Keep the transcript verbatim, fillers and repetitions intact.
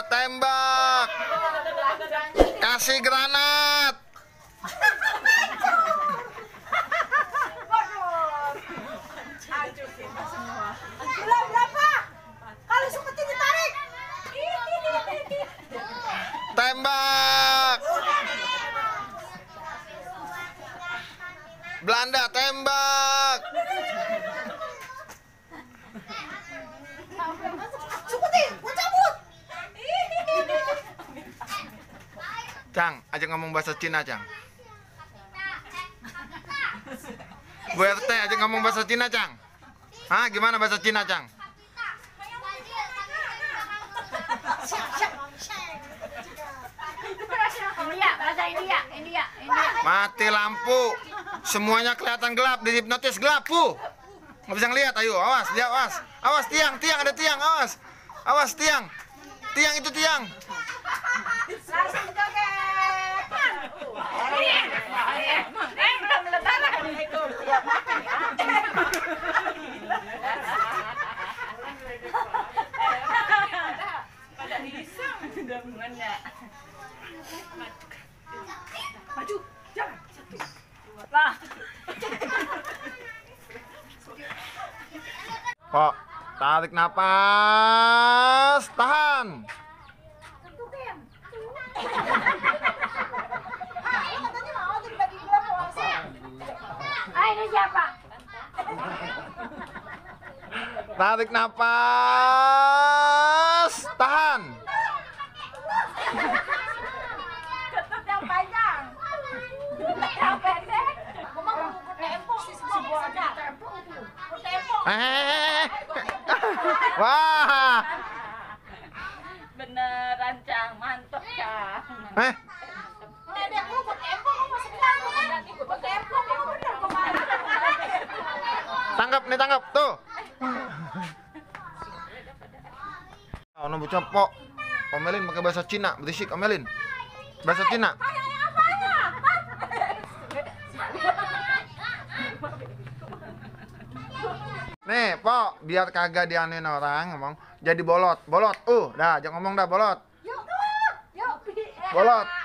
tembak. Kasih granat. Berapa? Kalau seperti ditarik. Tembak. Belanda tembak. Sukuti, gua cabut. Cang, ajak ngomong bahasa Cina, Cang. Bu R T, ajak ngomong bahasa Cina, Cang. Hah, gimana bahasa Cina, Cang? India, bahasa India, India, India. Mati lampu. Semuanya kelihatan gelap, dihipnotis gelap, Bu. Nggak bisa ngeliat, ayo, awas, lihat, awas. Awas tiang, tiang, ada tiang, awas. Awas tiang. Tiang itu tiang. Langsung joget. Eh, belum meletak. Pada iseng sudah mengendak. Maju, jangan satu. Lah. Kok, tarik napas, tahan. Katanya mau dibagi gelap puasa. Ah, ini siapa? Tarik napas, tahan. Ketut yang panjang. Yang pendek. Gua mau ngukur tempo sih semua ada. Tempo. Tempo. Eh, wah, Beneran, Cang. Mantap, Cang. eh, Dedek lu buat tempo kok masih bilang ya. Buat tempo kok bener kemarin. tangkap nih, tangkap tuh. Oh, nunggu cepok. Omelin pakai bahasa Cina, berisik omelin. Bahasa Cina. Nih, Pok, biar kagak dianuin orang ngomong jadi bolot. Bolot. Uh, dah, jangan ngomong dah bolot. Yuk, yuk. Bolot.